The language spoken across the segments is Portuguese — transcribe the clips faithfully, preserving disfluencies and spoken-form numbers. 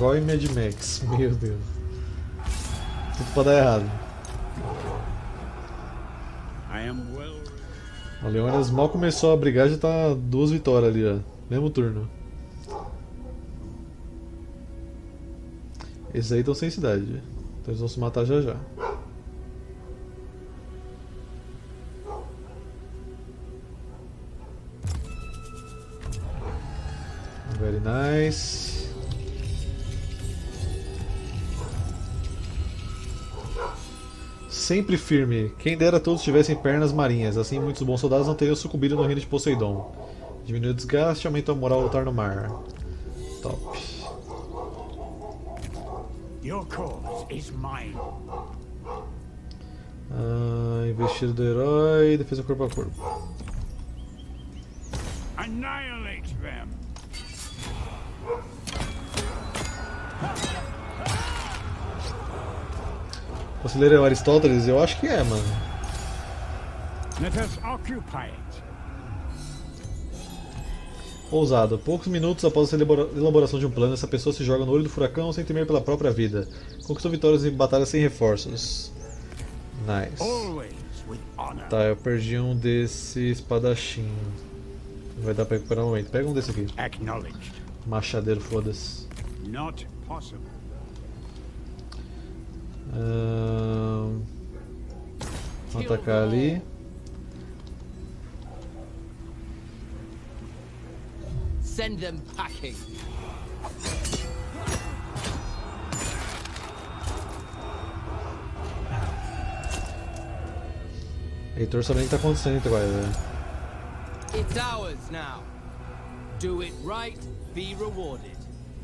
igual em Mad Max. Meu Deus. Tudo pode dar errado. O Leônidas mal começou a brigar, já tá duas vitórias ali, ó. Mesmo turno. Esses aí estão sem cidade. Então eles vão se matar já já. Very nice. Sempre firme. Quem dera todos tivessem pernas marinhas, assim muitos bons soldados não teriam sucumbido no reino de Poseidon. Diminui o desgaste, aumenta a moral ao lutar no mar. Top. Your cause is mine. Ah, investido do herói, defesa corpo a corpo. Annihilate them. Conselheiro é o Aristóteles? Eu acho que é, mano. Let us occupy it. Ousado. Poucos minutos após a elaboração de um plano, essa pessoa se joga no olho do furacão sem temer pela própria vida. Conquistou vitórias em batalhas sem reforços. Nice. Tá, eu perdi um desse espadachim. Não vai dar pra recuperar um momento. Pega um desse aqui. Machadeiro, foda-se. Hum... Vamos atacar ali. Send them packing. Heitor sabe nem o que tá acontecendo entre agora, velho. It's ours now. Do it right, be rewarded.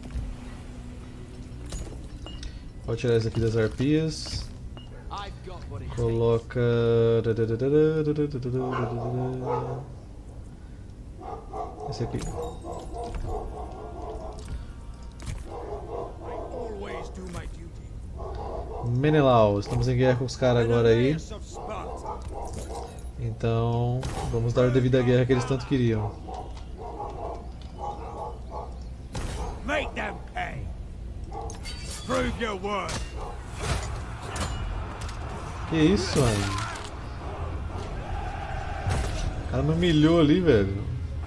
Pode tirar esse aqui das arpias. Coloca. Esse aqui. Menelau, estamos em guerra com os caras agora aí. Então vamos dar devida à guerra que eles tanto queriam. Make them pay. Prove your worth. Que isso, mano? O cara me humilhou ali, velho.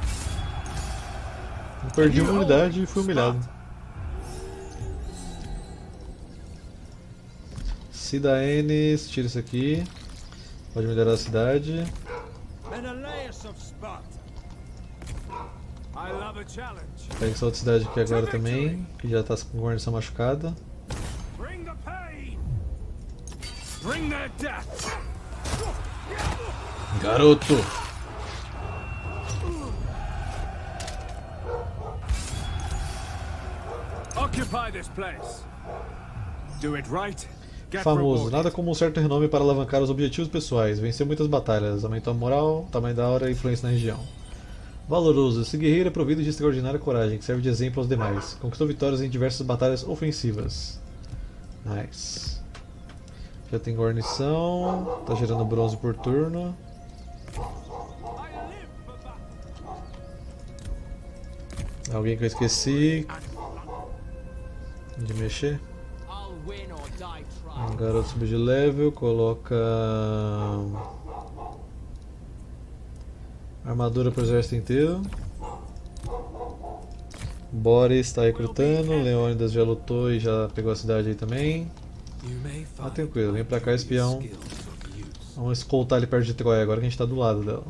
Eu perdi uma unidade e fui humilhado. Cida Enes, tira isso aqui. Pode melhorar a cidade. Pega essa outra cidade aqui agora também, que já está com guarnição machucada. Garoto! Famoso, nada como um certo renome para alavancar os objetivos pessoais, venceu muitas batalhas, aumentou a moral, tamanho da hora e influência na região. Valoroso, esse guerreiro é provido de extraordinária coragem, que serve de exemplo aos demais. Conquistou vitórias em diversas batalhas ofensivas. Nice. Já tem guarnição, tá gerando bronze por turno. Alguém que eu esqueci de mexer? Um garoto subiu de level, coloca armadura para o exército inteiro. Boris está recrutando, Leônidas já lutou e já pegou a cidade aí também. Ah, tranquilo, vem pra cá, espião. Vamos escoltar ele perto de Troia agora que a gente está do lado dela.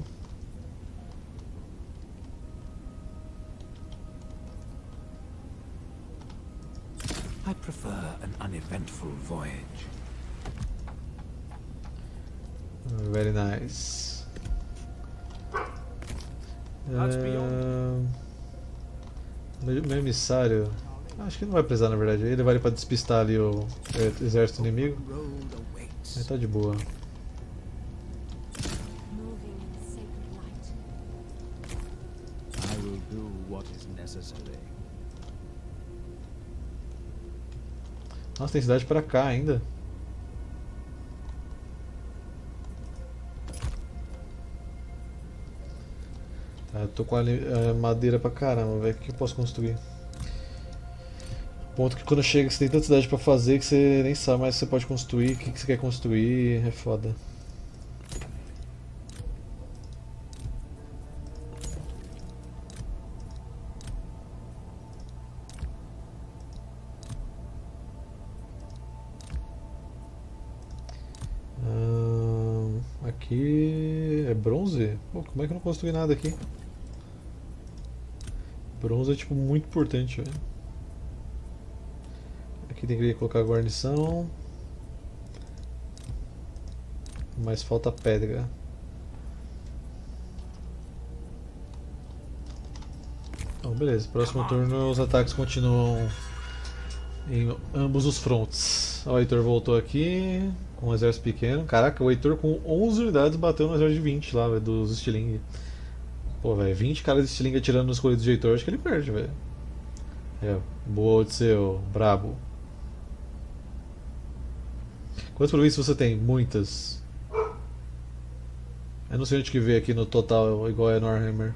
I prefer an uneventful voyage. Very nice. Uh, meu emissário, acho que não vai precisar na verdade. Ele vai para despistar ali o exército inimigo. Mas tá de boa. I will do what is necessary. Nossa, tem cidade pra cá ainda. Tá, eu tô com a madeira pra caramba, velho. O que eu posso construir? ponto que quando chega você tem tanta cidade pra fazer que você nem sabe mais se você pode construir, o que, que você quer construir, é foda. Hum, aqui é bronze? Pô, como é que eu não construí nada aqui? Bronze é tipo muito importante, velho. Aqui tem que colocar guarnição. Mas falta pedra. Então, beleza. Próximo turno os ataques continuam em ambos os fronts. Ó, o Heitor voltou aqui com um exército pequeno. Caraca, o Heitor com onze unidades bateu no exército de vinte lá, véio, dos Stiling. Pô, velho, vinte caras de Stiling atirando nos corridos de Heitor, acho que ele perde, velho. É, boa, Odisseu, brabo. Quantas províncias você tem? Muitas. Eu não sei onde que vê aqui no total, igual é no Warhammer.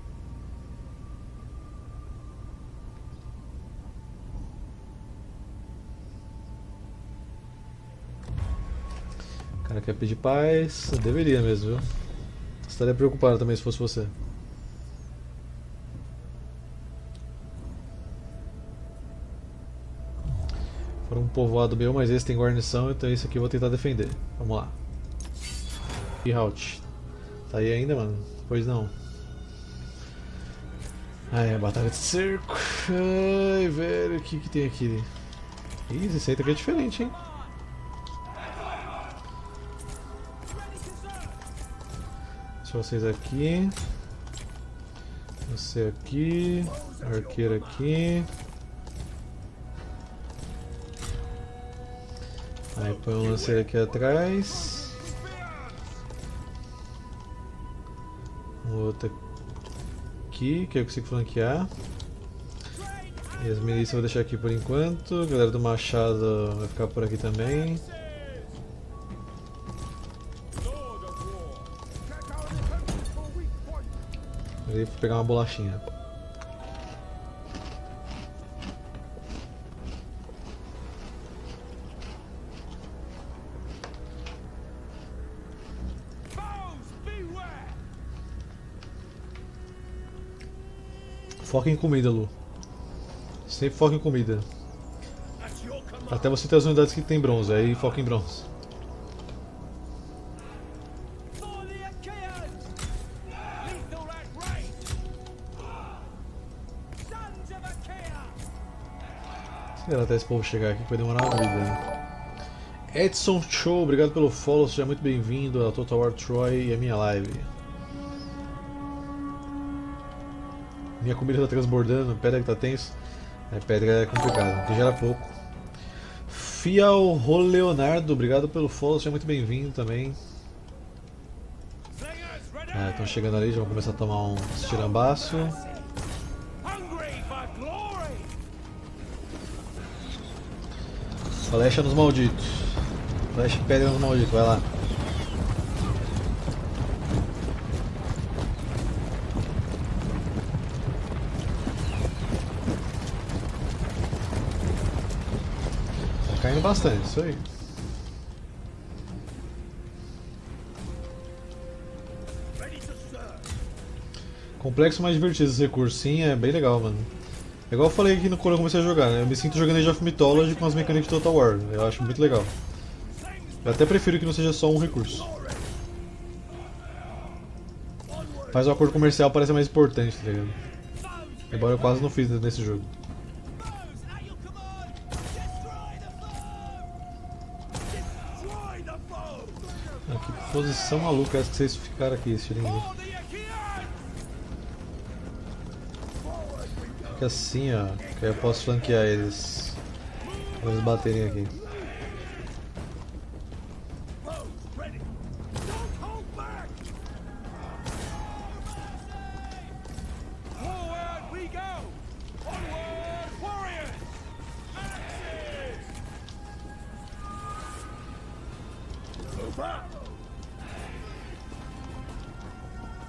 O cara quer pedir paz. Eu deveria mesmo, viu? Estaria preocupado também se fosse você. Foram um povoado meu, mas esse tem guarnição, então esse aqui eu vou tentar defender. Vamos lá. E Halt. Tá aí ainda, mano? Pois não. Ai, a batalha de cerco. Ai, velho, o que que tem aqui? Ih, esse aí aqui é diferente, hein? Deixa vocês aqui. Você aqui. Arqueiro aqui. Aí põe um lanceiro aqui atrás. Um outro aqui, que eu consigo flanquear. E as milícias eu vou deixar aqui por enquanto. A galera do machado vai ficar por aqui também. Eu vou pegar uma bolachinha. Foca em comida, Lu. Sempre foca em comida. Até você ter as unidades que tem bronze, aí foca em bronze. Espera até esse povo chegar aqui que vai demorar uma vida. Edson Show, obrigado pelo follow, seja muito bem-vindo ao Total War Troy e a minha live. Minha comida tá transbordando, pedra que tá tenso. É, pedra é complicado, porque gera pouco. Fial Leonardo, obrigado pelo follow, seja muito bem-vindo também. Estão é, chegando ali, já vão começar a tomar um tirambaço. Flecha nos malditos. Flecha e pedra nos malditos, vai lá. Tá caindo bastante, isso aí. Complexo, mais divertido esse recurso, sim, é bem legal, mano. É igual eu falei aqui no quando eu comecei a jogar, né? Eu me sinto jogando Age of Mythology com as mecânicas de Total War. Eu acho muito legal. Eu até prefiro que não seja só um recurso. Faz o acordo comercial parecer mais importante, tá ligado? Embora eu quase não fiz nesse jogo. Ah, que posição maluca é essa que vocês ficaram aqui, esse lindo. Fica assim, ó, que aí eu posso flanquear eles quando eles baterem aqui.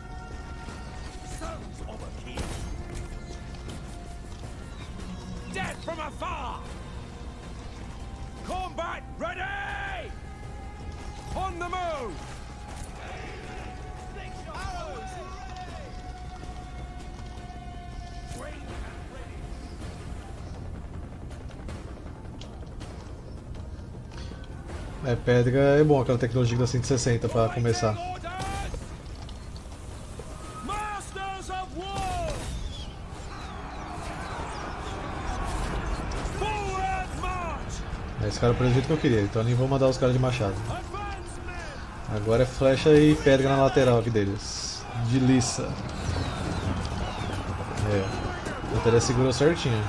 Death Death from afar! Combat ready! On the move! Arrows! É, pedra é bom, aquela tecnologia da cento e sessenta pra começar. Masters of war! Forward march! Esse cara preso do jeito que eu queria, então nem vou mandar os caras de machado. Advance men! Agora é flecha e pedra na lateral aqui deles. De liça. É. A bateria segurou certinho.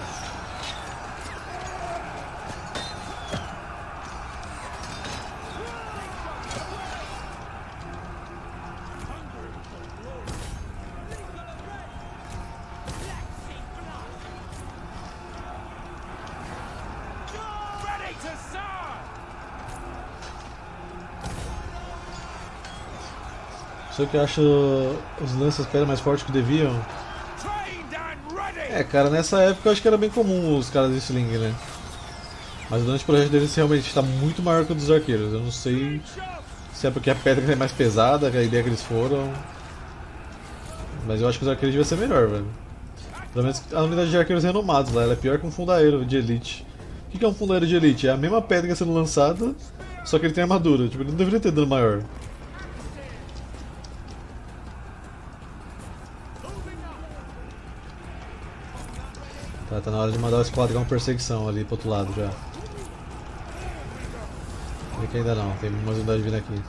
Ready to serve! Só que eu acho os lanças pedra mais fortes que deviam. Trained and ready! É, cara, nessa época eu acho que era bem comum os caras de sling, né? Mas o dano de projeto deles realmente está muito maior que o dos arqueiros. Eu não sei se é porque a pedra é mais pesada, que a ideia que eles foram. Mas eu acho que os arqueiros deviam ser melhor, velho. Pelo menos a unidade de arqueiros renomados lá, ela é pior que um fundaeiro de elite. O que é um fundaeiro de elite? É a mesma pedra sendo lançada, só que ele tem armadura. Tipo, ele não deveria ter dano maior. Tá, tá na hora de mandar o esquadrão perseguição ali pro outro lado já. Aqui ainda não, tem umas unidades vindo aqui.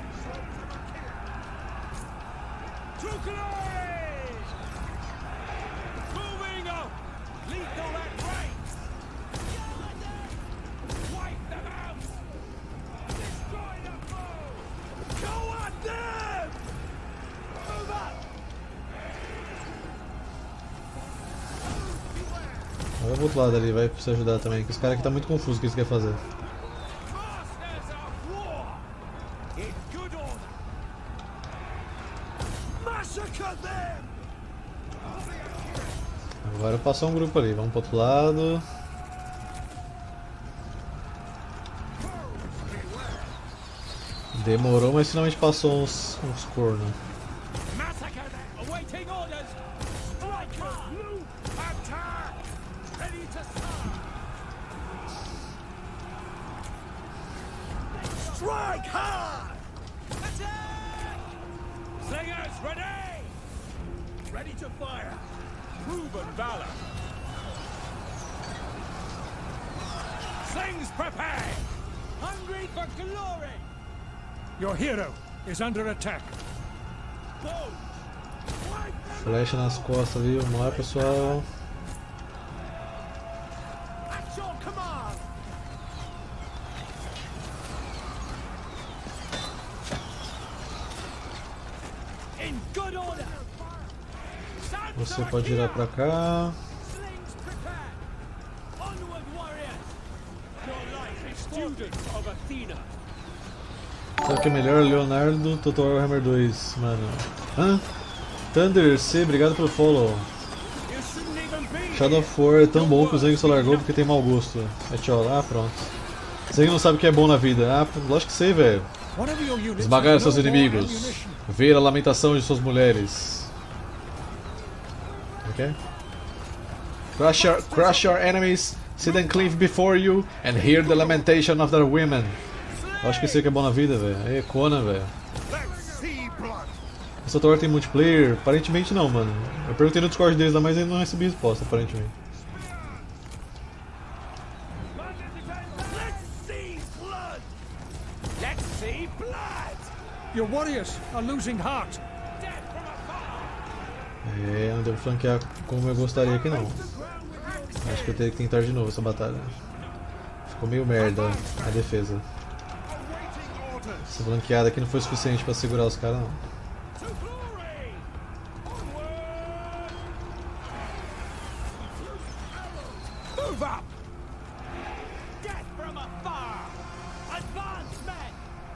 To glory! Moving up! Lethal at range! Wipe them out! Destroy the foe! Go at them! Move up! Vai pro outro lado ali, vai precisar ajudar também, que os caras aqui tá muito confuso o que eles querem fazer. Masters of war! In good order! Massacre them! Agora passou um grupo ali, vamos pro outro lado. Demorou, mas finalmente passou uns, uns cornos. Massacre them! Awaiting orders! Striker! Attack! Ready to serve! Strike hard! Attack! Slingers ready! Ready to fire! Proven valor! Slings prepared! Hungry for glory! Your hero is under attack! Bow! Flecha nas costas ali, vamos lá pessoal. At your command! In good order! Você pode virar pra cá. Slings prepared! Onward, warriors! Your life is student of Athena! Sabe o que é melhor? Leonardo, Total Warhammer dois, mano. Hã? Thunder C, obrigado pelo follow. You shouldn't even be Shadow of War é tão bom que o Zeng só largou porque tem mau gosto. É tchola, ah pronto. Zeng não sabe o que é bom na vida. Ah, lógico que sei, velho. Esmagar seus inimigos. Ver a lamentação de suas mulheres. Ok? Crush your, crush your enemies, see them cleave before you, and hear the lamentation of their women. Eu acho que sei o que é bom na vida, velho. Aí, Conan, velho. Let's see blood! Essa Thor tem multiplayer? Aparentemente não, mano. Eu perguntei no Discord deles lá, mas ainda não recebi resposta, aparentemente. Let's see blood! Let's see blood! Your warriors are losing heart. Death from afar! É, não devo flanquear como eu gostaria aqui não. Acho que eu teria que tentar de novo essa batalha. Ficou meio merda a defesa. Awaiting orders! Essa flanqueada aqui não foi suficiente pra segurar os caras não. To glory! Onward! Move up! Death from afar! Advance, men!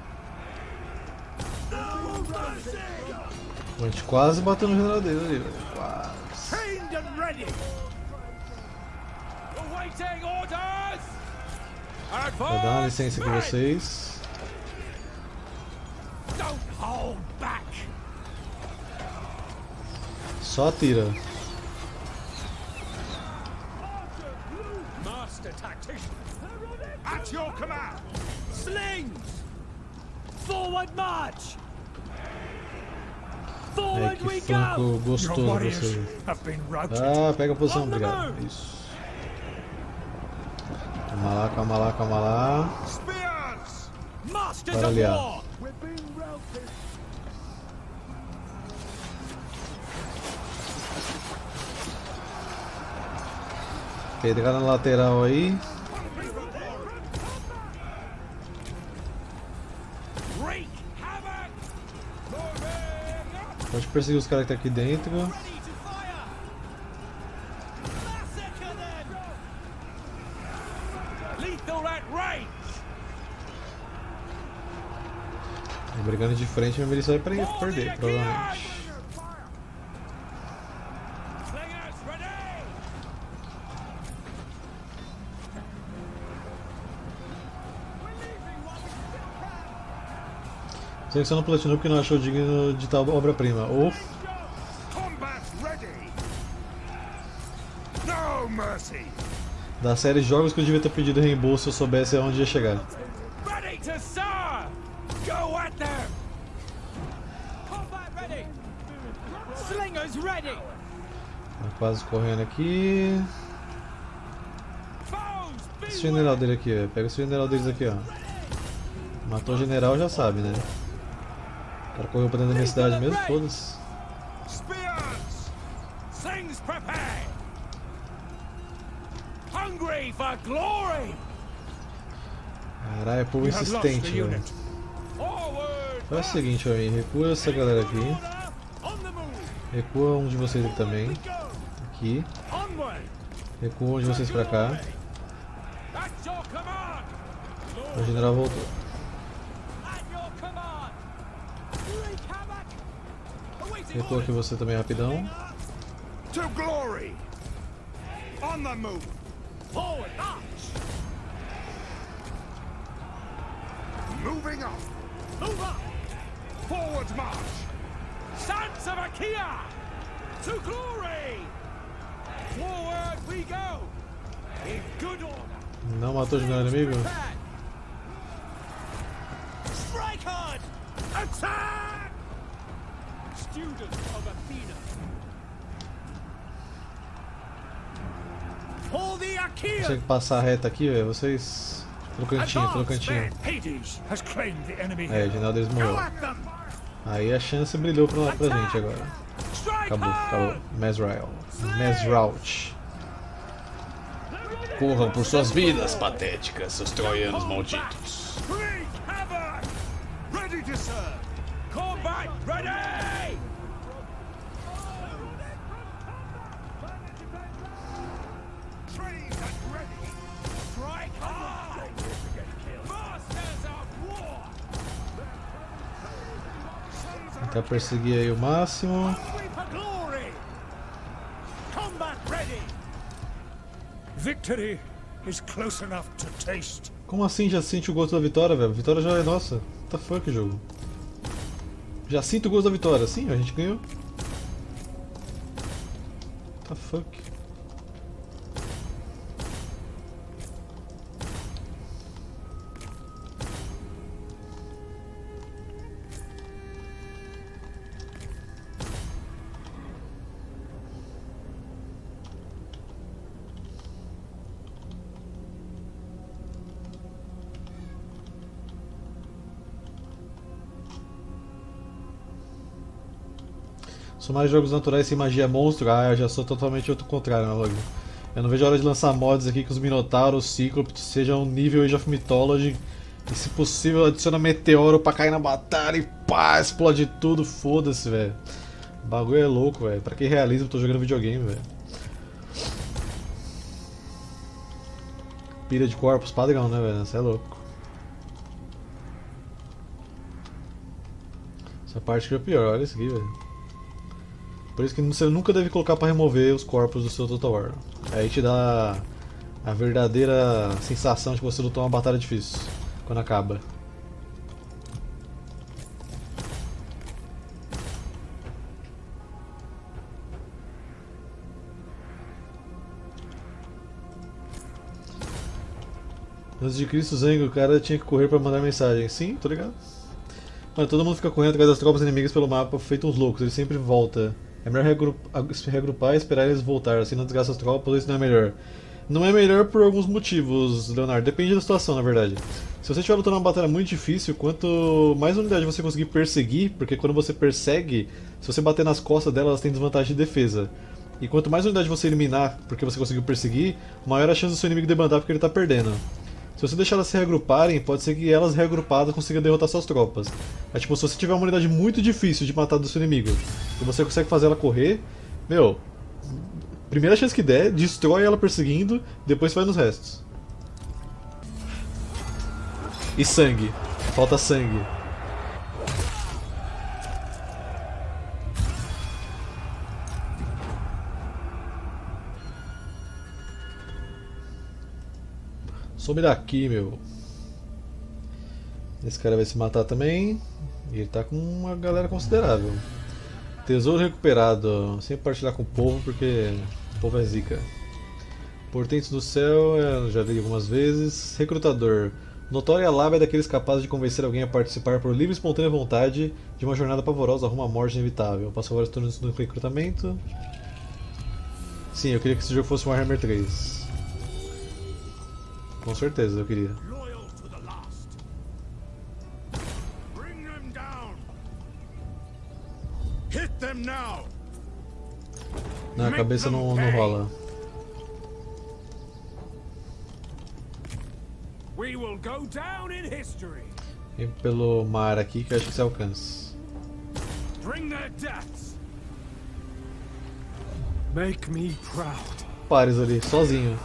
No mercy! A gente quase bateu no general dele ali, velho. Quase. Trained and ready! Awaiting orders. Vou dar uma licença aqui vocês. Don't hold back. Só atira. Master tactician. At your command! Slings. Forward march. É, Forward que we flanco go. Your gostoso pra warriors você. have been routed. Ah, pega a posição, obrigado. Isso. Calma lá, calma lá, calma lá. Spears! Masters Para of aliar. war. We're being routed. Pedrada na lateral aí. Wreak havoc. Pode perseguir os caras que tá aqui dentro. Ready to fire. Massacre them. Lethal at range. Brigando de frente, meu milícia vai pre- perder, provavelmente. Slingers ready. Seleciona o Platinum porque não achou digno de tal obra-prima. Ou Combat ready! No mercy! da série de jogos que eu devia ter pedido reembolso se eu soubesse aonde ia chegar. Ready to serve. Go at them. Combat ready. Slingers ready. Tá quase correndo aqui. Foes be Esse general dele aqui, ó. Pega esse general deles aqui, ó. Matou o general, já sabe, né? O cara correu pra dentro da minha cidade mesmo, foda-se. Spears! Things prepare. Hungry for glory. Caralho, é povo You have lost insistente, the velho. unit. Forward. Faz o seguinte, ó, recua essa galera aqui. Order. On the move. Recua um de vocês aqui também. Go. Aqui. Onward. Recua um de vocês pra cá. At your command. O general voltou. At your command. Wreak havoc. Awaiting Recua aqui orders. você também rapidão. To glory! On the move! Forward march. Moving up! Move up. Forward march! Sons of Achaia. To glory. Forward we go. In good order. Não matou o general inimigo? Prepared. Strike hard. Attack. Students of Athena. For the Achaea. Consegue passar a reta aqui, velho? Vocês. Pelo cantinho, pelo cantinho. Hades has claimed the enemy É, o here. general deles Go morreu. at them. Aí a chance brilhou pra, pra gente agora. Strike Acabou, hard. acabou. Mesrael. Mesraut. Corram por suas vidas, patéticas, seus troianos malditos. Wreak havoc! Ready to serve! Combat ready. Trained and ready! Strike hard. Masters of war. Tentar perseguir aí o máximo. Hungry for glory. Combat ready. Victory is close enough to taste. Como assim já sente o gosto da vitória, velho? A vitória já é nossa. What the fuck, jogo? Já sinto o gosto da vitória. Sim, a gente ganhou. What the fuck? Somar jogos naturais sem magia monstro? Ah, eu já sou totalmente outro contrário, meu logo. Eu não vejo a hora de lançar mods aqui que os Minotauros, Cíclopes sejam um nível Age of Mythology. E se possível adiciona meteoro pra cair na batalha e pá, explode tudo, foda-se, velho. O bagulho é louco, velho. Pra que realismo, eu tô jogando videogame, velho. Pira de corpos padrão, né, velho? Você é louco. Essa parte que é pior, olha isso aqui, velho. Por isso que você nunca deve colocar pra remover os corpos do seu Total War. Aí te dá A verdadeira sensação de que você lutou uma batalha difícil quando acaba. Antes de Cristo, Zengo, o cara tinha que correr pra mandar mensagem. Sim, tô ligado. Mano, todo mundo fica correndo atrás das tropas inimigas pelo mapa, feito uns loucos, ele sempre volta. É melhor regrupar, regrupar e esperar eles voltar, assim não desgasta as tropas, ou isso não é melhor. Não é melhor por alguns motivos, Leonardo. Depende da situação, na verdade. Se você estiver lutando uma batalha muito difícil, quanto mais unidade você conseguir perseguir, porque quando você persegue, se você bater nas costas delas, elas têm desvantagem de defesa. E quanto mais unidade você eliminar, porque você conseguiu perseguir, maior a chance do seu inimigo debandar porque ele está perdendo. Se você deixar elas se reagruparem, pode ser que elas reagrupadas consigam derrotar suas tropas. É tipo, se você tiver uma unidade muito difícil de matar do seu inimigo, e você consegue fazer ela correr, meu... Primeira chance que der, destrói ela perseguindo, depois vai nos restos. E sangue. Falta sangue. Some daqui, meu. Esse cara vai se matar também. E ele tá com uma galera considerável. Tesouro recuperado. Sempre partilhar com o povo porque o povo é zica. Portentes do céu, eu já vi algumas vezes. Recrutador. Notória lábia daqueles capazes de convencer alguém a participar por livre e espontânea vontade de uma jornada pavorosa rumo à morte inevitável. Passou vários turnos no recrutamento. Sim, eu queria que esse jogo fosse um Warhammer três. Com certeza, eu queria. Na cabeça não, não rola. Vem pelo mar aqui que eu acho que você alcança. Make me proud. Pares ali, sozinho.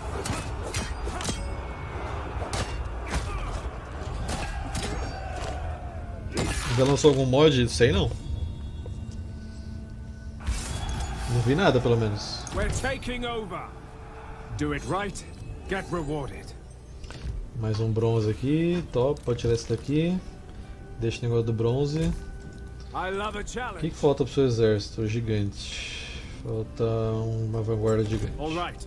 Já lançou algum mod? Sei não. Não vi nada, pelo menos. We're taking over. Do it right, get rewarded. Mais um bronze aqui, top, pode tirar esse daqui. Deixa o negócio do bronze. I love a O challenge. que, que falta pro seu exército? Gigante. Falta uma vanguarda gigante. All right.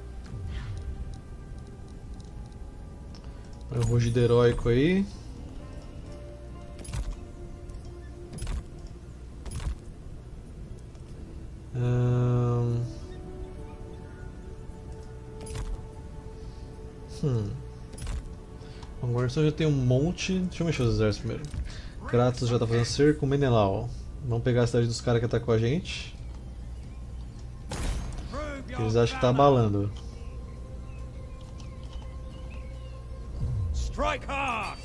Põe um rugido heróico aí. Hum. Hum. A guarnição já tem um monte. Deixa eu mexer os exércitos primeiro. Kratos já tá fazendo cerco. Menelau. Vamos pegar a cidade dos caras que atacou a gente. Eles acham que tá abalando. Strike hard.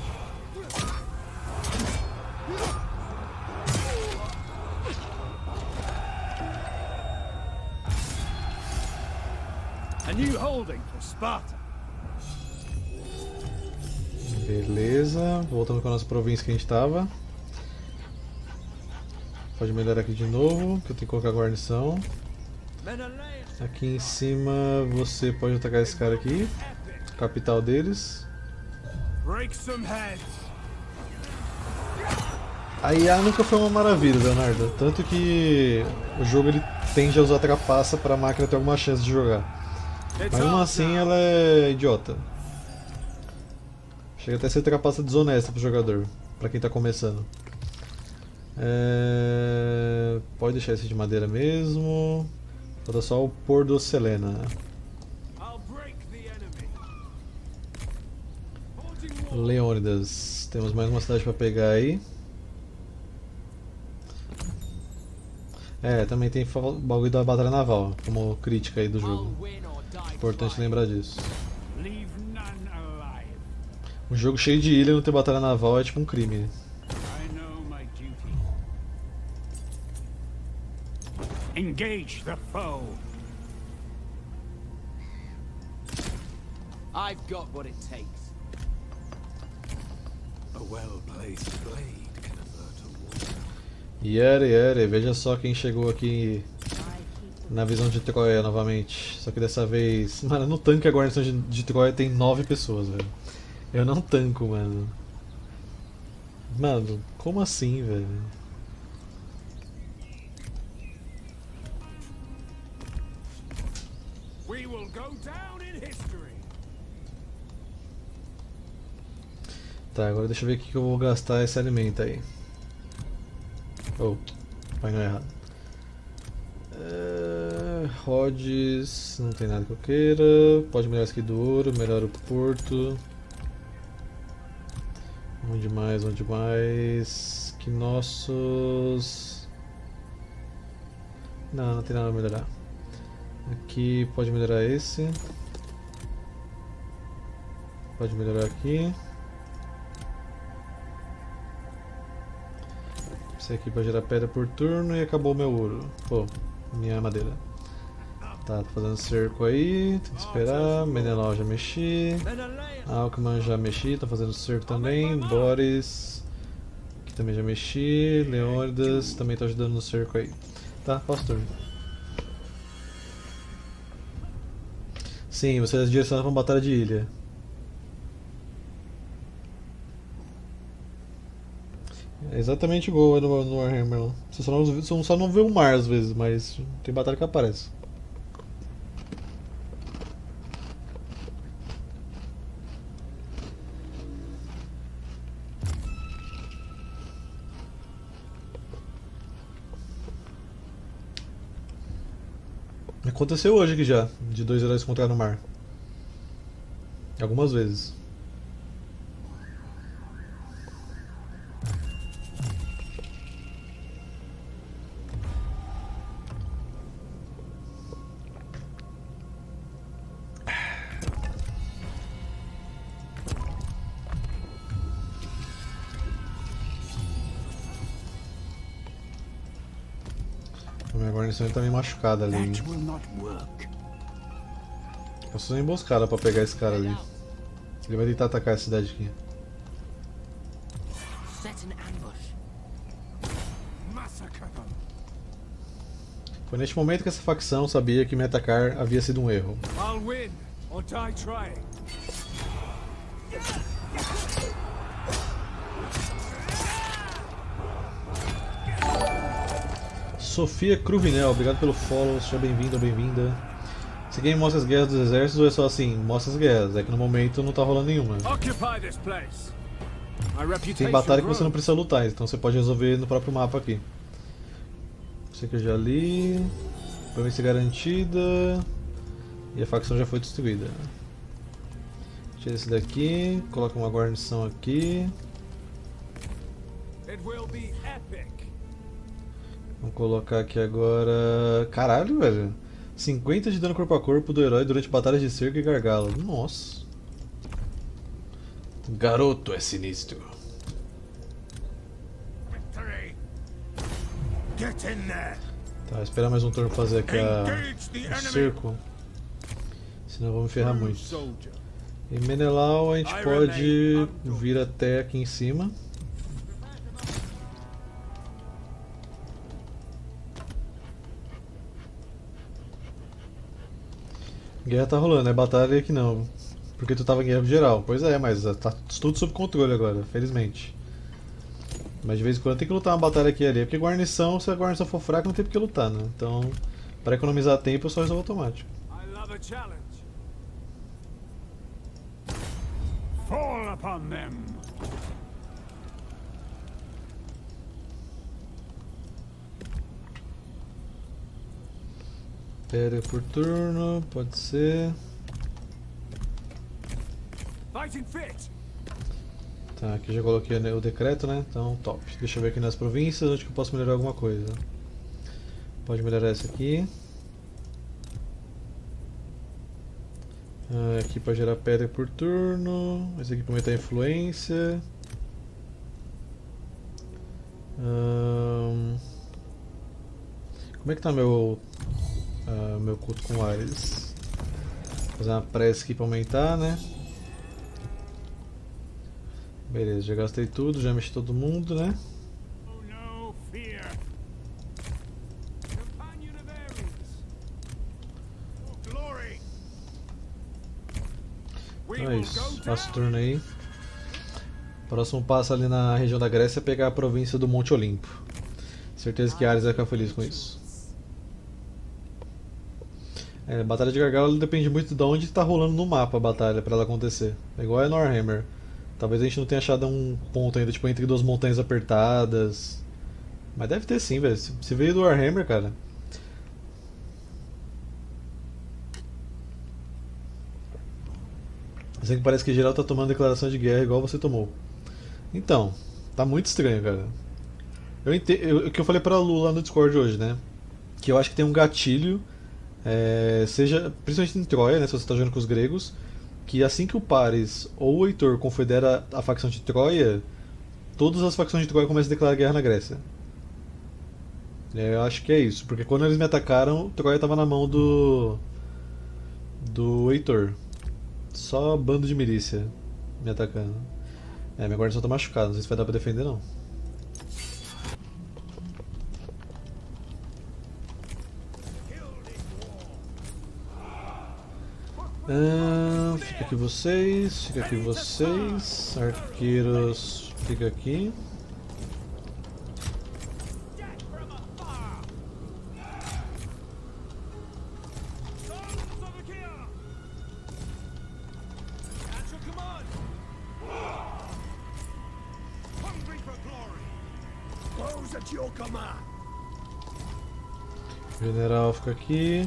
A new holding for Sparta. Beleza, voltando com a nossa província que a gente tava. Pode melhorar aqui de novo, que eu tenho que colocar a guarnição. Aqui em cima você pode atacar esse cara aqui, capital deles. A I A nunca foi uma maravilha, Leonardo, tanto que o jogo ele tende a usar trapaça para a máquina ter alguma chance de jogar. Mas mesmo assim ela é idiota. Chega até a ser trapaça desonesta pro jogador, pra quem tá começando. É... Pode deixar esse de madeira mesmo. Falta só o Pôr do Selena. Leônidas. Temos mais uma cidade pra pegar aí. É, também tem o bagulho da batalha naval, como crítica aí do jogo. Importante lembrar disso. Um jogo cheio de ilha e não ter batalha naval é tipo um crime. Engage the foe. I've got what it takes. A well-placed blade can avert a war. Yere, yere, veja só quem chegou aqui Na visão de Troia novamente. Só que dessa vez. Mano, no tanque a guarnição de, de Troia tem nove pessoas, velho. Eu não tanco, mano. Mano, como assim, velho? We will go down in history. Tá, agora deixa eu ver o que eu vou gastar esse alimento aí. Oh, painel errado. É, Rhodes, não tem nada que eu queira. Pode melhorar isso aqui do ouro, melhora o porto. Onde mais, onde mais? Que nossos. Não, não tem nada a melhorar. Aqui pode melhorar esse. Pode melhorar aqui. Esse aqui vai gerar pedra por turno e acabou o meu ouro. Pô, minha madeira. Tá, tô fazendo cerco aí, tem que esperar. Menelau já mexi. Alckman já mexi, tô fazendo cerco também. Boris, aqui também já mexi. Leônidas também tá ajudando no cerco aí. Tá, posso turno. Sim, você é direcionado pra uma batalha de ilha. É exatamente igual no, no Warhammer. Você só não, você só não vê o mar às vezes, mas tem batalha que aparece. Aconteceu hoje aqui já, de dois heróis encontrar no mar. Algumas vezes. A minha guarnição tá meio machucada ali. That will not work. Eu preciso uma emboscada pra pegar esse cara ali. Ele vai tentar atacar a cidade aqui. Set an ambush. Massacre them. Foi neste momento que essa facção sabia que me atacar havia sido um erro. I'll win or die trying. Sofia Cruvinel, obrigado pelo follow, seja bem-vindo ou bem-vinda. Esse game mostra as guerras dos exércitos ou é só assim? Mostra as guerras, é que no momento não tá rolando nenhuma. Occupy this place. My reputation Tem batalha que você não grows. precisa lutar, então você pode resolver no próprio mapa aqui. Isso aqui eu já li. Província garantida. E a facção já foi destruída. Tira esse daqui, coloca uma guarnição aqui. It will be epic. Vamos colocar aqui agora. Caralho, velho. cinquenta de dano corpo a corpo do herói durante batalhas de cerco e gargalo. Nossa. Garoto é sinistro. Victory. Get in there. Tá, esperar mais um turno pra fazer aqui a, Engage the o enemy. cerco. Senão eu vou me ferrar muito. Soldier. E Menelau a gente I pode remain undone. vir até aqui em cima. Guerra tá rolando, é batalha aqui não. Porque tu tava em guerra geral. Pois é, mas tá tudo sob controle agora, felizmente. Mas de vez em quando tem que lutar uma batalha aqui e ali. Porque guarnição, se a guarnição for fraca, não tem porque lutar, né? Então, para economizar tempo, eu só resolvo automático. I love a challenge. Fall upon them. Pedra por turno, pode ser. Fighting fit. Tá, aqui já coloquei o decreto, né? Então, top. Deixa eu ver aqui nas províncias onde que eu posso melhorar alguma coisa. Pode melhorar essa aqui. Ah, aqui para gerar pedra por turno. Esse aqui para aumentar a influência. Ahn, Como é que tá meu, ah, meu culto com Ares? Vou fazer uma prece aqui para aumentar, né? Beleza, já gastei tudo, já mexi todo mundo, né? Oh no fear. Companion of Ares. Então é isso, faço o turno aí. Próximo passo ali na região da Grécia é pegar a província do Monte Olimpo. Certeza que Ares vai ficar feliz com isso. É, a Batalha de Gargalo depende muito de onde está rolando no mapa a batalha para ela acontecer. É igual a Norhammer. Talvez a gente não tenha achado um ponto ainda, tipo, entre duas montanhas apertadas. Mas deve ter sim, velho. Se veio do Warhammer, cara. Assim que parece que geral tá tomando declaração de guerra igual você tomou. Então, tá muito estranho, cara. Eu entendo, o que eu falei pra Lu lá no Discord hoje, né? Que eu acho que tem um gatilho, é, seja, principalmente em Troia, né? Se você tá jogando com os gregos, que assim que o Paris ou o Heitor confedera a facção de Troia, todas as facções de Troia começam a declarar guerra na Grécia. É, eu acho que é isso, porque quando eles me atacaram, Troia tava na mão do. do Heitor. Só bando de milícia me atacando. É, minha guarnição tá machucada, não sei se vai dar pra defender não. Ah, fica aqui vocês, fica aqui vocês, arqueiros, fica aqui. O general fica aqui.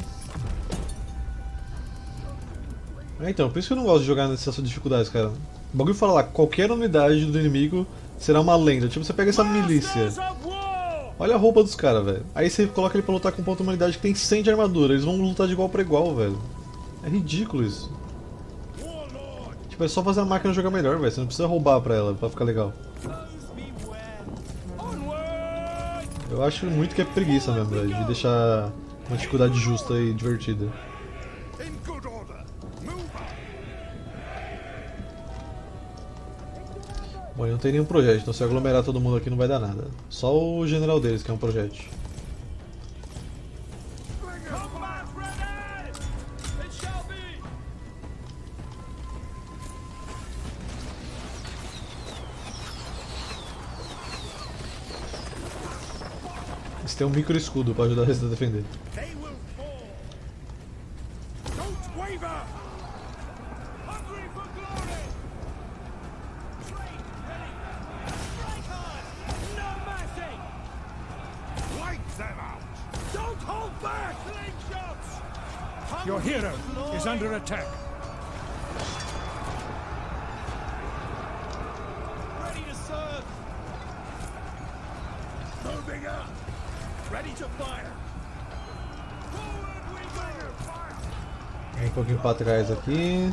É, então, por isso que eu não gosto de jogar nessas dificuldades, cara. O bagulho fala lá, qualquer unidade do inimigo será uma lenda. Tipo, você pega essa milícia. Olha a roupa dos caras, velho. Aí você coloca ele pra lutar com uma outra unidade que tem cem de armadura. Eles vão lutar de igual pra igual, velho. É ridículo isso. Tipo, é só fazer a máquina jogar melhor, velho. Você não precisa roubar pra ela, pra ficar legal. Eu acho muito que é preguiça mesmo, velho, de deixar uma dificuldade justa e divertida. Bom, não tem nenhum projétil, então se aglomerar todo mundo aqui não vai dar nada. Só o general deles que é um projétil. Eles têm um micro escudo para ajudar a resta a defender. Your hero is under attack. Ready to serve. Moving up. Ready to fire. Forward we go. Um pouquinho para trás aqui.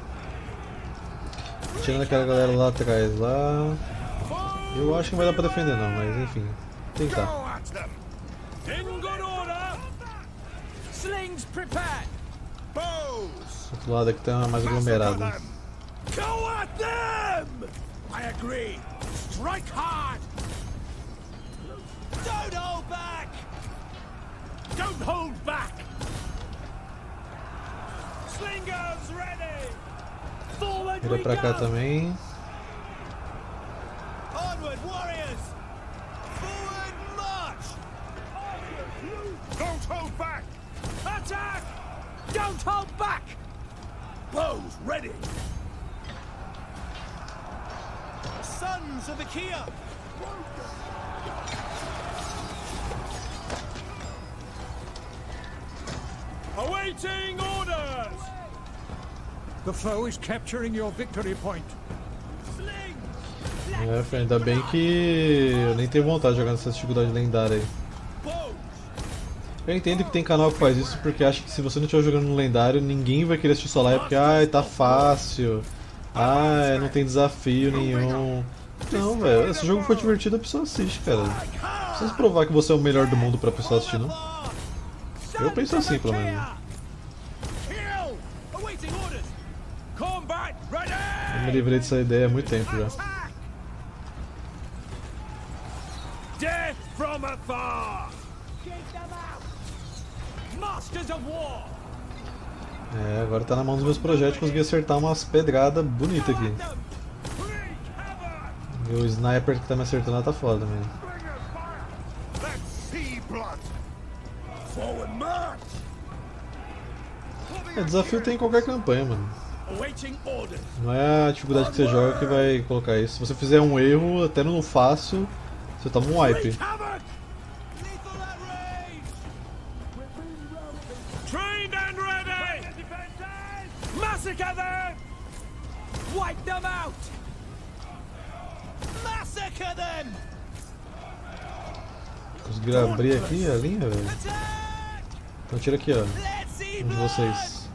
Tirando aquela galera lá atrás lá. Eu acho que não vai dar para defender não, mas enfim, tentar. In good order. Slings prepared. Bows. Do outro lado aqui tá mais aglomerado. Go at them! I agree. Strike hard. Don't hold back. Don't hold back. Slingers ready. Forward Vira we pra cá go. também. Onward, warriors. Forward march. Don't hold back. Attack. Don't hold back. Bows ready. Sons of Achaea. Awaiting orders. The foe is capturing your victory point. Sling. É, filho, ainda bem que eu nem tenho vontade de jogar nessa dificuldade lendária aí. Bows. Eu entendo que tem canal que faz isso porque acha que se você não estiver jogando no lendário, ninguém vai querer assistir sua live porque ai, tá fácil. Ai, não tem desafio nenhum. Não, velho, se o jogo for divertido, a pessoa assiste, cara. Não precisa provar que você é o melhor do mundo pra pessoa assistir, não. Eu penso assim, pelo menos. Kill. Awaiting orders. Combat ready. Eu me livrei dessa ideia há muito tempo já. Attack. Death from afar. Masters of war. É, agora tá na mão dos meus projéteis, consegui acertar umas pedradas bonitas aqui. E o sniper que tá me acertando lá tá foda também. É, desafio tem em qualquer campanha, mano. Não é a dificuldade que você joga que vai colocar isso. Se você fizer um erro, até no fácil, você toma um wipe. Massacre them! Wipe them out! Massacre them! Conseguiram abrir aqui a linha, velho? Então tira aqui, ó. Um de vocês.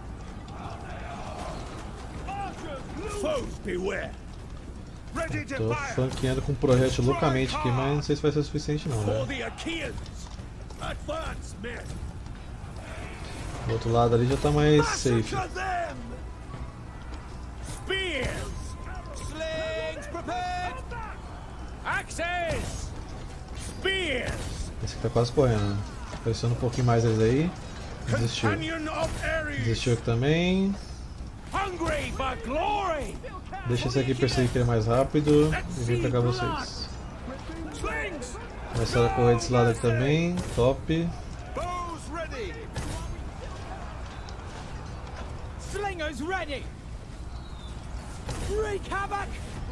Tô flanqueando com um projétil loucamente aqui, mas não sei se vai ser suficiente não, velho. Do outro lado ali já tá mais safe. Esse aqui tá quase correndo. Pressionando um pouquinho mais eles aí. Desistiu. Desistiu aqui também. Deixa esse aqui perseguir que ele é mais rápido. E vem pra cá vocês. Começaram a correr desse lado aqui também. Top. Slingers ready! Wreak havoc!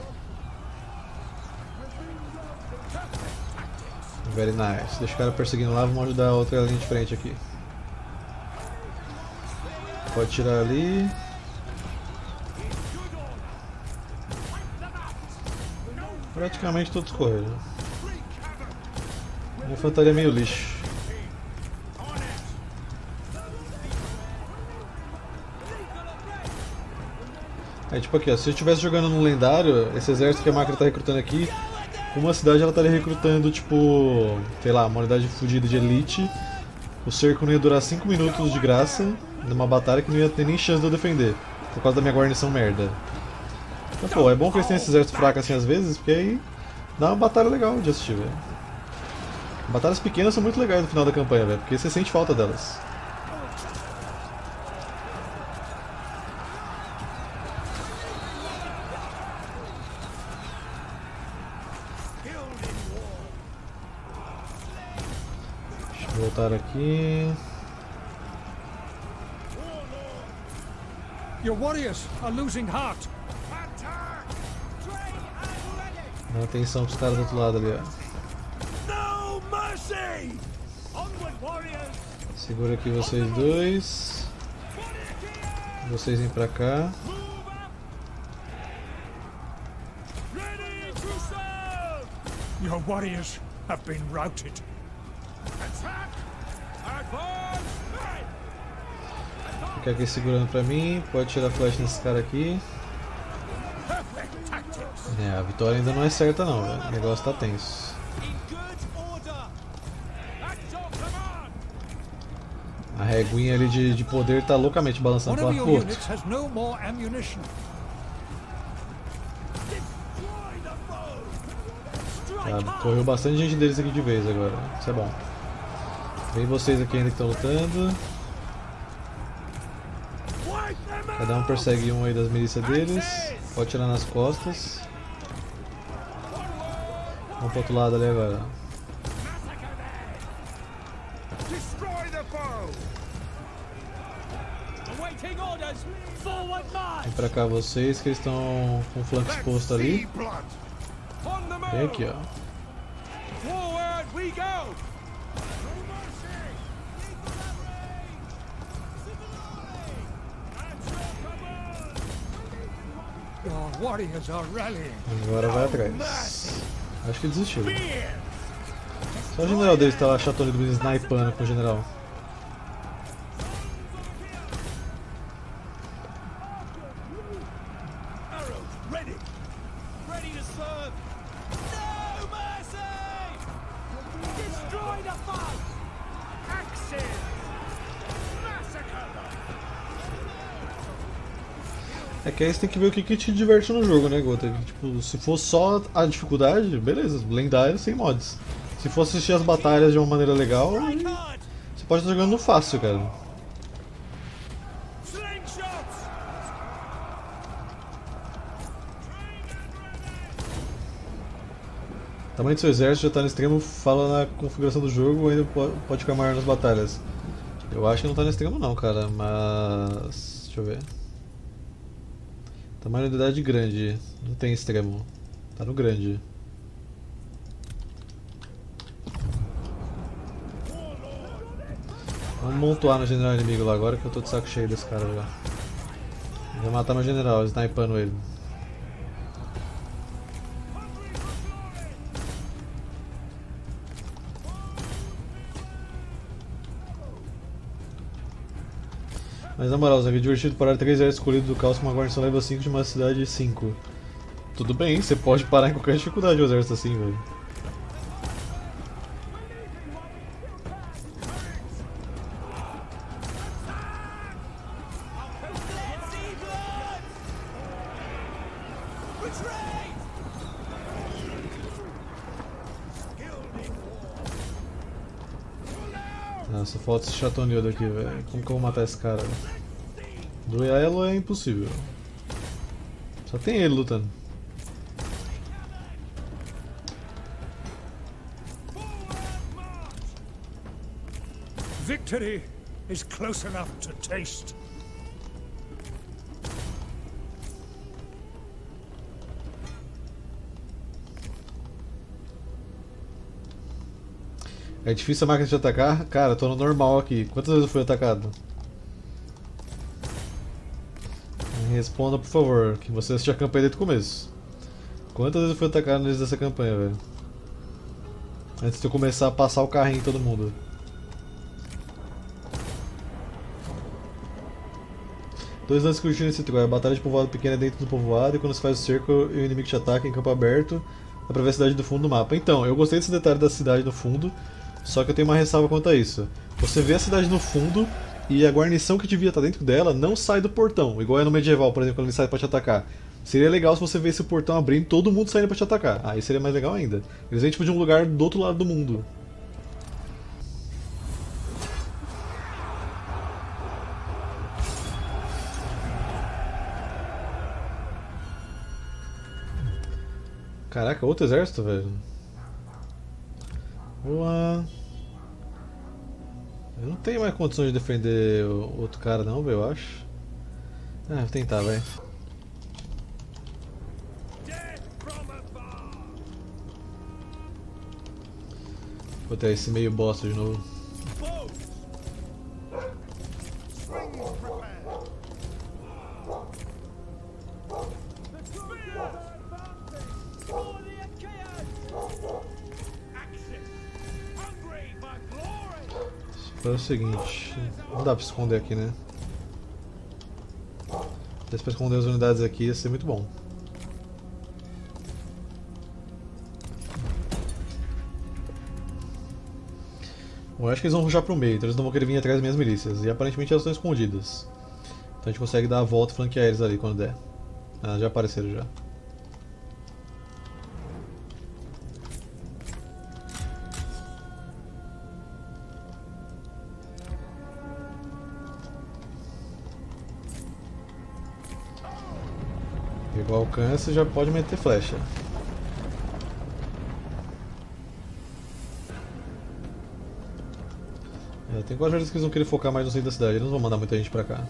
Very nice. Deixa o cara perseguindo lá, vamos ajudar a outra linha de frente aqui. Pode tirar ali. Praticamente todos correram. A infantaria é meio lixo. É tipo aqui, ó, se eu estivesse jogando no lendário, esse exército que a máquina tá recrutando aqui, uma cidade ela estaria recrutando tipo, sei lá, uma unidade fodida de elite. O cerco não ia durar cinco minutos de graça, numa batalha que não ia ter nem chance de eu defender, por causa da minha guarnição merda. Então pô, é bom que eles tenham esse exército fraco assim às vezes, porque aí dá uma batalha legal de assistir, velho. Batalhas pequenas são muito legais no final da campanha, velho, porque você sente falta delas. Voltar aqui. Your warriors are losing heart. Dá atenção pros caras do outro lado ali, ó. Segura aqui vocês dois. Vocês vêm pra cá. Your warriors have been routed. Fica aqui segurando pra mim, pode tirar flash nesse cara aqui. É, a vitória ainda não é certa não, velho. O negócio tá tenso. A reguinha ali de, de poder tá loucamente balançando pra lá. Tá, correu bastante gente deles aqui de vez agora, isso é bom. Vem vocês aqui ainda que estão lutando. Cada um persegue um aí das milícias deles. Pode tirar nas costas. Vamos pro outro lado ali agora. Vem pra cá vocês que eles estão com o flanco exposto ali. Vem aqui, ó. Agora vai atrás. Acho que ele desistiu. Só o general deles tá lá chatando do snipando com o general. É que aí você tem que ver o que, que te diverte no jogo, né, Gota? Tipo, se for só a dificuldade, beleza, lendário sem mods. Se for assistir as batalhas de uma maneira legal, você pode estar jogando no fácil, cara. O tamanho do seu exército já está no extremo, fala na configuração do jogo ou ainda pode ficar maior nas batalhas. Eu acho que não está no extremo não, cara, mas... deixa eu ver. Tamanho de unidade grande, não tem extremo, tá no grande. Vamos montuar no general inimigo lá agora que eu tô de saco cheio desse cara já. Vou matar meu general, snipando ele. Mas na moral, é divertido parar três exércitos escolhidos do caos com uma guarnição level cinco de uma cidade cinco. Tudo bem, você pode parar em qualquer dificuldade o exército assim, velho. Nossa, falta esse chatonildo aqui, velho. Como que eu vou matar esse cara? Duelo é impossível. Só tem ele lutando. Victory is close enough to taste. É difícil a máquina de atacar? Cara, tô no normal aqui. Quantas vezes eu fui atacado? Responda, por favor, que você assistiu a campanha desde o começo. Quantas vezes eu fui atacado no início dessa campanha, velho? Antes de eu começar a passar o carrinho em todo mundo. Dois lances curtindo esse truque. A batalha de povoado pequeno é dentro do povoado e quando se faz o cerco e o inimigo te ataca em campo aberto, dá pra ver a cidade do fundo do mapa. Então, eu gostei desse detalhe da cidade no fundo, só que eu tenho uma ressalva quanto a isso. Você vê a cidade no fundo e a guarnição que devia estar dentro dela não sai do portão, igual é no medieval, por exemplo, quando ele sai pra te atacar. Seria legal se você vê esse portão abrindo e todo mundo saindo pra te atacar. Aí seria mais legal ainda. Eles vêm tipo de um lugar do outro lado do mundo. Caraca, outro exército, velho. Boa. Eu não tenho mais condições de defender o outro cara não, velho, eu acho. Ah, vou tentar, vai. Vou ter esse meio bosta de novo. É o seguinte, não dá pra esconder aqui, né? Se desse pra esconder as unidades aqui ia ser muito bom. Bom, eu acho que eles vão rushar pro meio, então eles não vão querer vir atrás das minhas milícias. E aparentemente elas estão escondidas. Então a gente consegue dar a volta e flanquear eles ali quando der. Ah, já apareceram já. Pegou o alcance, já pode meter flecha. É, tem quase certeza que eles vão querer focar mais no centro da cidade, eles não vão mandar muita gente pra cá.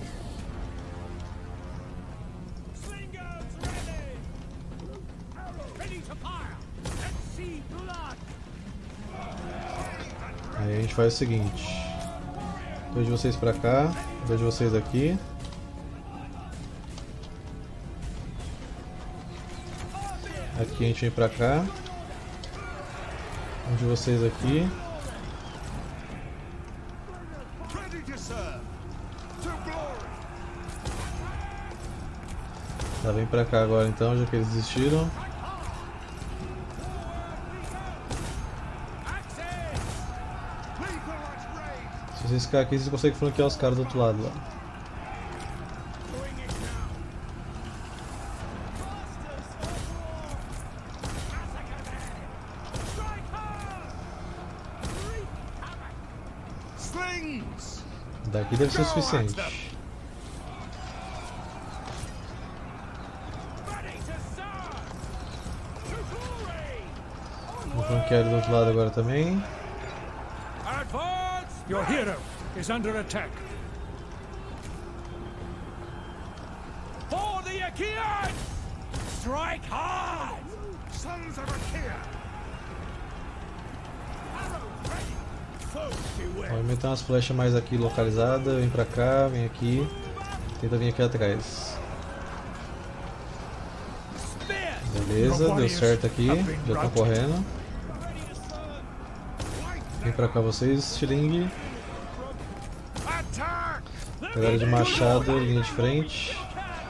Aí a gente faz o seguinte: dois de vocês pra cá, dois de vocês aqui. Aqui a gente vem pra cá. Um de vocês aqui. Tá, vem pra cá agora então, já que eles desistiram. Se vocês ficarem aqui, vocês conseguem flanquear os caras do outro lado lá. Daqui deve ser o suficiente. flanquear ele do outro lado agora também. Advance! Your hero is under attack. For the Achaeans! Strike hard! Sons of Achaea! Arrows ready! Foes beware! Vou aumentar umas flechas mais aqui localizadas. Vem pra cá, vem aqui. Tenta vir aqui atrás. Beleza, deu certo aqui. Já estão correndo. Vem pra cá vocês, Stiling. Galera de machado, linha de frente.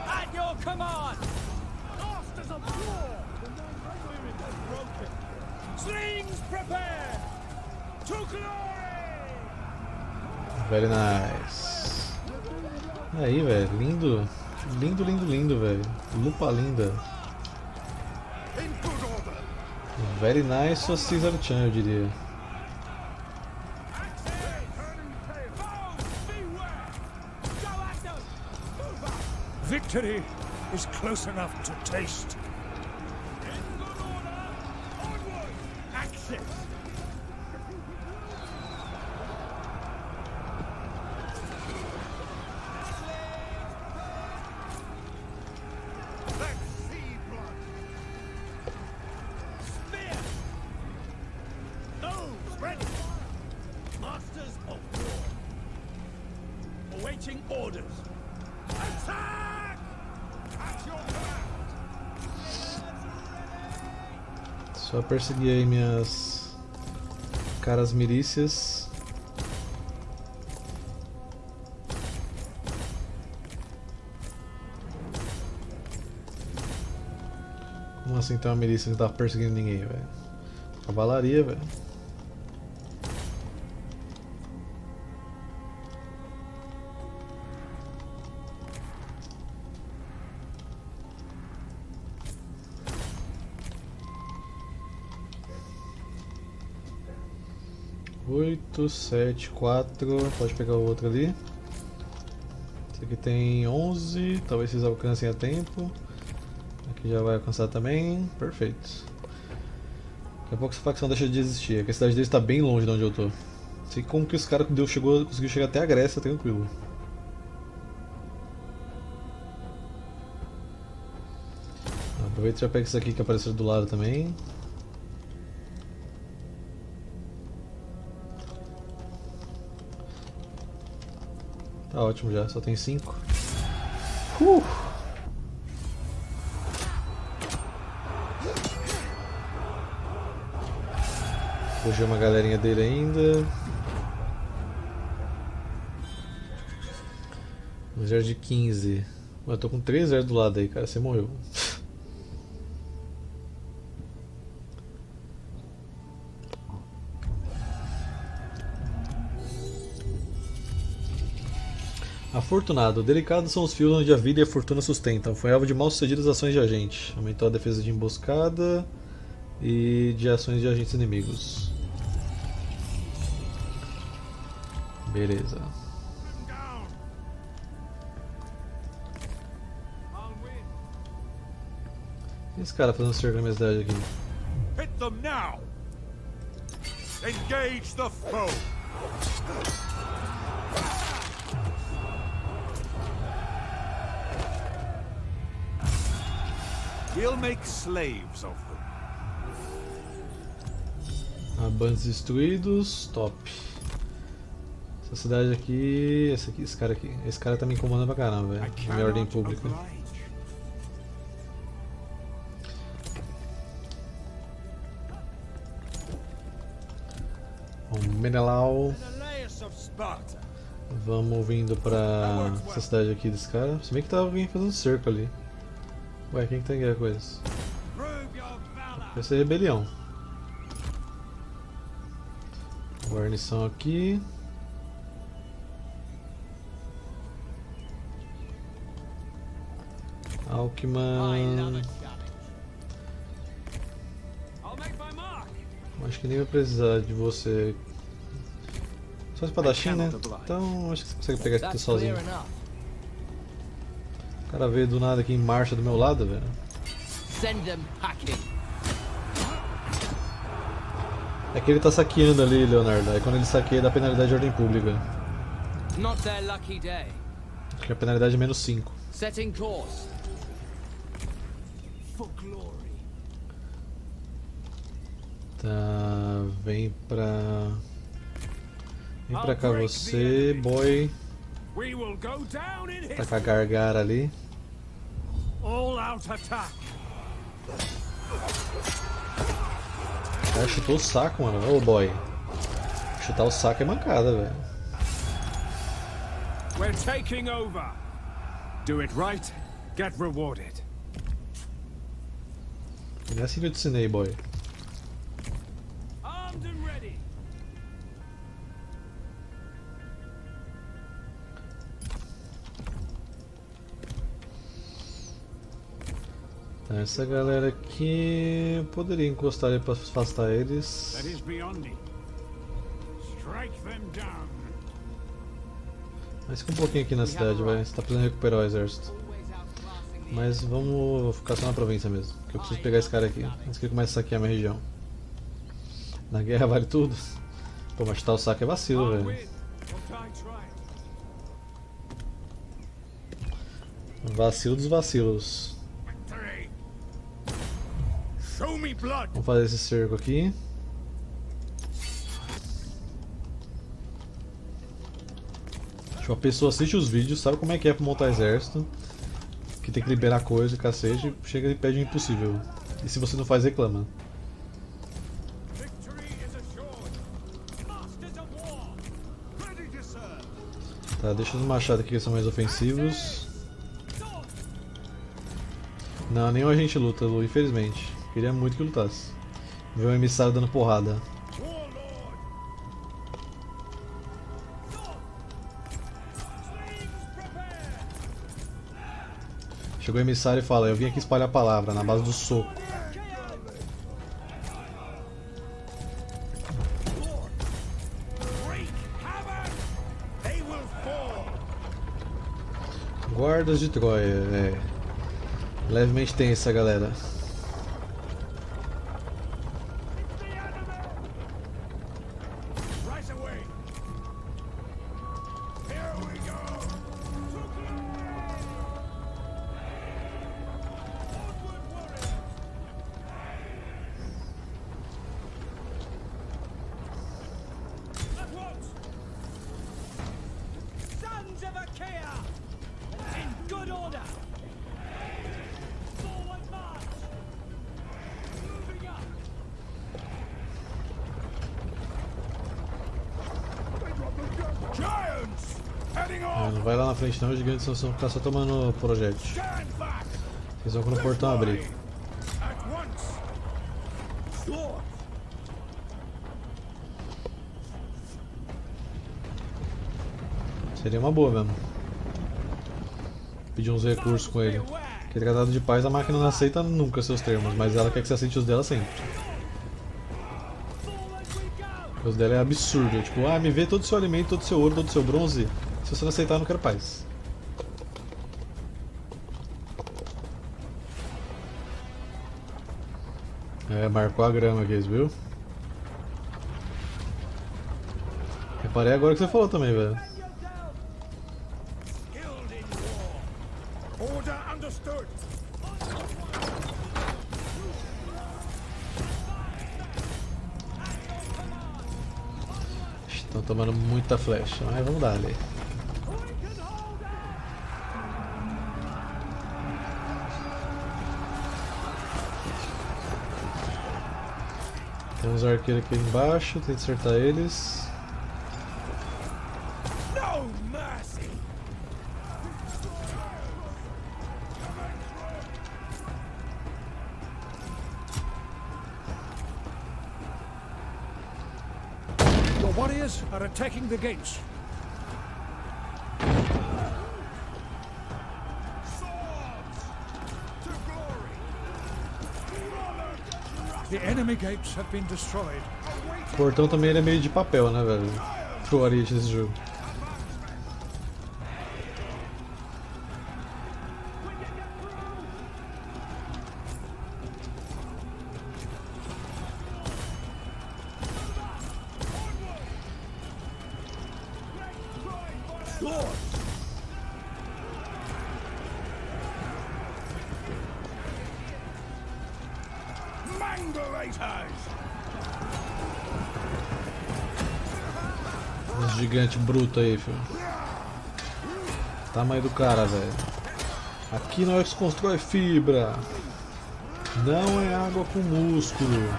Very nice. Aí, velho, lindo. Lindo, lindo, lindo, velho. Lupa linda. Very nice ou Caesar Chan, eu diria. Victory is close enough to taste. Access. Awaiting orders. Attack! At your command. Só perseguir aí minhas caras milícias. Como assim tem uma milícia que não tá perseguindo ninguém, velho? Cavalaria, velho. oito, sete, quatro, pode pegar o outro ali. Esse aqui tem onze, talvez vocês alcancem a tempo. Aqui já vai alcançar também, perfeito. Daqui a pouco essa facção deixa de existir, a cidade deles está bem longe de onde eu tô. Sei como que os caras chegou, conseguiu chegar até a Grécia tranquilo. Aproveita e já pega isso aqui que apareceu do lado também. Tá ótimo já, só tem cinco. Uh! Fugiu uma galerinha dele ainda. Um exército de quinze. Eu tô com três exércitos do lado aí, cara. Você morreu. Afortunado. Delicados são os fios onde a vida e a fortuna sustentam. Foi alvo de mal-sucedidas ações de agente. Aumentou a defesa de emboscada e de ações de agentes inimigos. Beleza. E esse cara fazendo cerco na minha cidade aqui? Hit them now. Engage the foe. We'll make slaves of them. Abandos destruídos, top. Essa cidade aqui, esse aqui, esse cara aqui, esse cara tá me incomodando pra caramba, velho. A minha ordem pública. Bom, Menelau. Vamos vindo pra essa cidade aqui desse cara. Se bem que tava alguém fazendo cerco ali. Ué, quem que tá em guerra com eles? Vai ser rebelião. Guarnição aqui. Alckman. Acho que nem vai precisar de você. Só espadachim, né? Então acho que você consegue pegar isso aqui sozinho. O cara veio do nada aqui em marcha do meu lado, velho. Send them packing. É que ele tá saqueando ali, Leonardo. Aí quando ele saqueia dá penalidade de ordem pública. Not their lucky day. Acho que a penalidade é menos cinco. Setting course. For glory. Tá, vem pra... Vem pra cá você, boy. We will go down in Tá history. com a gargara ali. All out attack. O cara chutou o saco, mano. Ô, boy. Chutar o saco é mancada, velho. We're taking over. Do it right, get rewarded. Não é assim que eu te ensinei, boy. Armed and ready. Tá, essa galera aqui... eu poderia encostar ali pra afastar eles. That is beyond me. Strike them down. Mas fica um pouquinho aqui na cidade, vai. Você tá precisando recuperar o exército. Mas vamos ficar só na província mesmo. Que eu preciso pegar esse cara aqui, antes que ele comece a saquear a minha região. Na guerra vale tudo. Pô, mas chutar o saco é vacilo, I'll velho. win, or die trying. Vacilo dos vacilos. Victory. Show me blood. Vamos fazer esse cerco aqui. Tipo, a pessoa assiste os vídeos, sabe como é que é pra montar exército, que tem que liberar coisa e cacete, chega e pede o impossível. E se você não faz, reclama. Victory is assured. Masters of war. Ready to serve. Tá, deixa os machados aqui que são mais ofensivos. Não, nenhum agente luta, Lu, infelizmente. Queria muito que lutasse. Ver um emissário dando porrada. Warlord. Chegou o emissário e fala, eu vim aqui espalhar a palavra, na base do soco. Wreak havoc. They will fall. Guardas de Troia, é. Levemente tem essa galera. Rise away. Here we go. Onward, warriors. At once. Sons of Achaea. In good order. Forward march. Moving up. Giants. Heading É, off. não vai lá na frente não, os gigantes vão ficar só tomando projétil. Stand back. Eles vão quando o portão abrir. At once. Sword. Seria uma boa mesmo. Pedir uns recursos com ele. Porque tratado de paz a máquina não aceita nunca seus termos, mas ela quer que você aceite os dela sempre. Os dela é absurdo, é tipo, ah, me vê todo o seu alimento, todo o seu ouro, todo o seu bronze. Se você não aceitar, eu não quero paz. É, marcou a grama aqui, viu? Reparei agora que você falou também, velho. Skilled in war. Order understood. Estão tomando muita flecha, mas vamos dar ali. Tem uns arqueiros aqui embaixo, tem que acertar eles. No mercy. Your warriors are attacking the gates. Swords. To glory. The enemy gates have been destroyed. O portão também ele é meio de papel, né, velho? Pro Ariete nesse jogo. Esse gigante bruto aí, filho. Tamanho do cara, velho. Aqui nós constrói fibra. Não é água com músculo.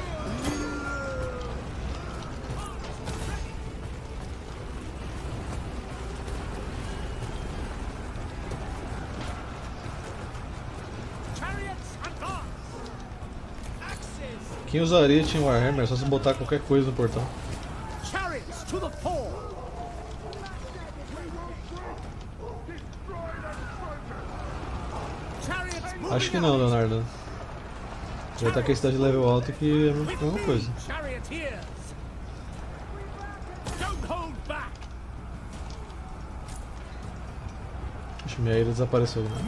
Quem usaria Team Warhammer? É só se botar qualquer coisa no portão. Acho que não, Leonardo. Já tá com a cidade de level alto que é a mesma coisa. Acho que minha ilha desapareceu, né?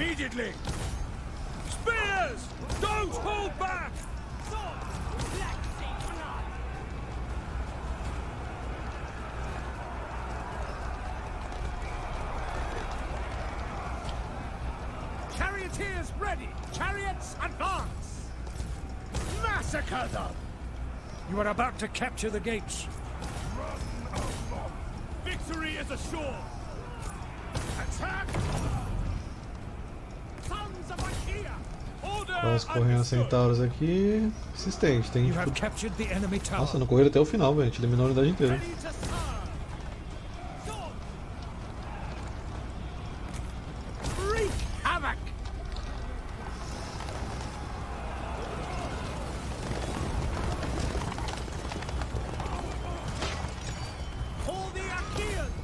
Charioteers ready! Chariots advance! Massacre them! You are about to capture the gates. Victory is assured! Attack! Sons of Achaea! Vamos correndo centauros aqui. Assistente, tem You have tipo... captured the enemy tower. Nossa, não correram até o final, velho. A gente eliminou a unidade inteira. Ready to serve! Sword! Wreak havoc! For the Achaeans!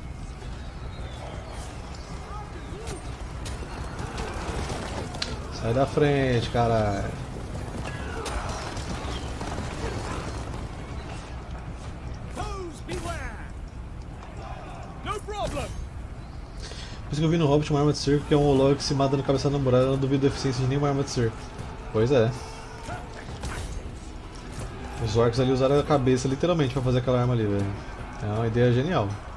Sai da frente, caralho. Foes beware! No problem! Por isso que eu vi no Hobbit uma arma de cerco que é um Olog que se mata no cabeçalho da muralha. Eu não duvido da eficiência de nenhuma arma de cerco. Pois é. Os orcs ali usaram a cabeça literalmente pra fazer aquela arma ali, velho. É uma ideia genial.